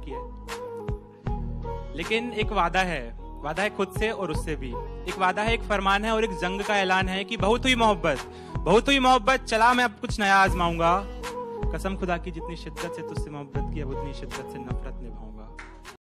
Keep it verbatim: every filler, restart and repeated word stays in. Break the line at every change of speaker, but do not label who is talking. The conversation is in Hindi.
किया है। लेकिन एक वादा है, वादा है खुद से और उससे भी। एक वादा है, एक फरमान है और एक जंग का ऐलान है कि बहुत हुई मोहब्बत, बहुत हुई मोहब्बत, चला मैं अब कुछ नया आजमाऊंगा। कसम खुदा की जितनी शिद्दत से तुझसे मोहब्बत की, अब उतनी शिद्दत से नफरत निभाऊंगा।